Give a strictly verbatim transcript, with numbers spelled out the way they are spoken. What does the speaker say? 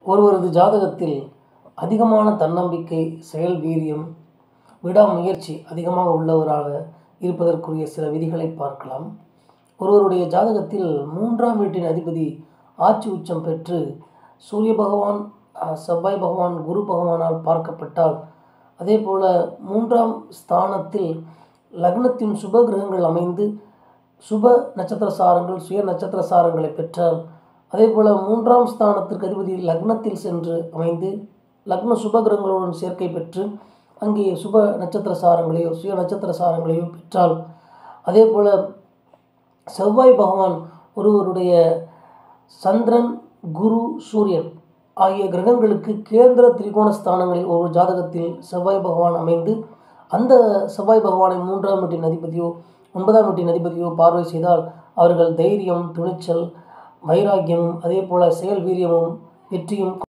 ஒருவரது ஜாதகத்தில் அதிகமான தன்னம்பிக்கை, செயல் வீரியம், விடாமுயற்சி அதிகமாக உள்ளவராக இருப்பதற்குரிய சில விதிகளை பார்க்கலாம். ஒருவருடைய ஜாதகத்தில் மூன்றாம் வீட்டின் அதிபதி ஆட்சி உச்சம் பெற்று சூரிய பகவான், செவ்வாய் பகவான், குரு பகவானால் பார்க்கப்பட்டால், அதே போல் மூன்றாம் ஸ்தானத்தில் லக்னத்தின் சுப கிரகங்கள் அமைந்து சுப நட்சத்திர சாரங்கள், சுய நட்சத்திர சாரங்களை பெற்றால், அதே போல் மூன்றாம் ஸ்தானத்திற்கு அதிபதி லக்னத்தில் சென்று அமைந்து லக்ன சுபகிரகங்களுடன் சேர்க்கை பெற்று அங்கே சுப நட்சத்திர சாரங்களையோ சுய நட்சத்திர சாரங்களையோ பெற்றால், அதே போல் செவ்வாய் பகவான் ஒருவருடைய சந்திரன், குரு, சூரியன் ஆகிய கிரகங்களுக்கு கேந்திர திரிகோண ஸ்தானங்களில் ஒரு ஜாதகத்தில் செவ்வாய் பகவான் அமைந்து அந்த செவ்வாய் பகவானை மூன்றாம் வீட்டின் அதிபதியோ ஒன்பதாம் வீட்டின் அதிபதியோ பார்வை செய்தால் அவர்கள் தைரியம், துணிச்சல், வைராக்கியமும் அதே போல் செயல் வீரியமும் வெற்றியும்